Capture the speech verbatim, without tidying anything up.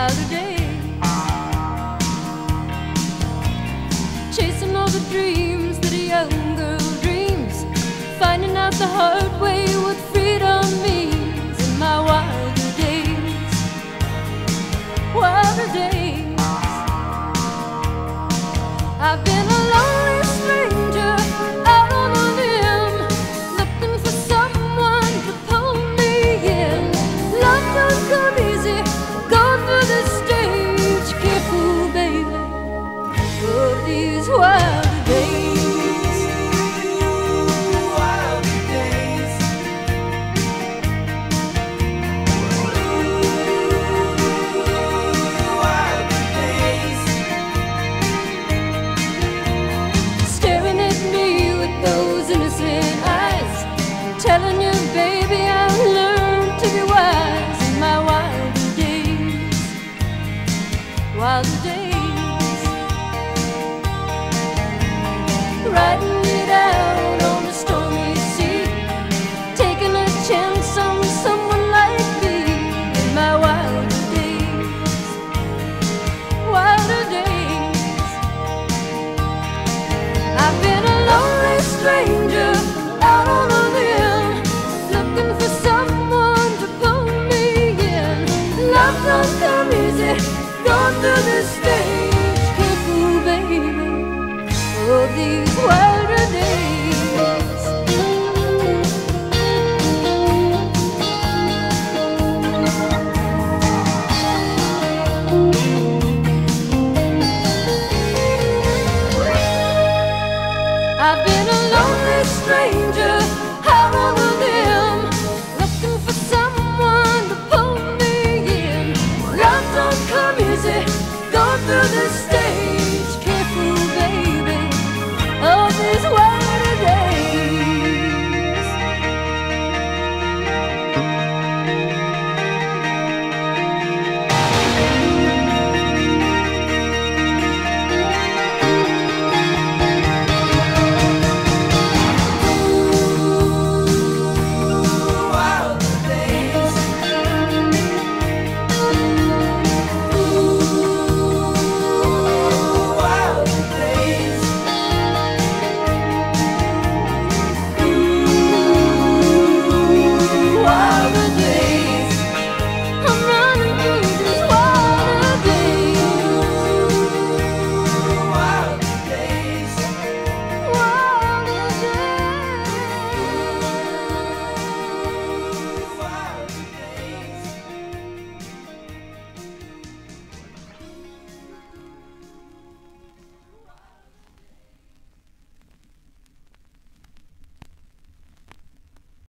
wilder days, chasing all the dreams that a young girl dreams, finding out the hard way what freedom means. In my wilder days, wilder days, I've been a lonely stranger out on a limb, looking for someone to pull me in. Love don't come easy, go through the stage. Careful, baby, of these wilder days. Wilder days. Wilder days. Staring at me with those innocent eyes, telling you, baby, I've learned to be wise. In my wilder days, wilder days, riding it out on the stormy sea, taking a chance on someone like me. In my wilder days, wilder days, I've been a lonely stranger out on a limb, looking for someone to pull me in. Love don't come easy, going through this stage. Careful, baby, of these wilder days.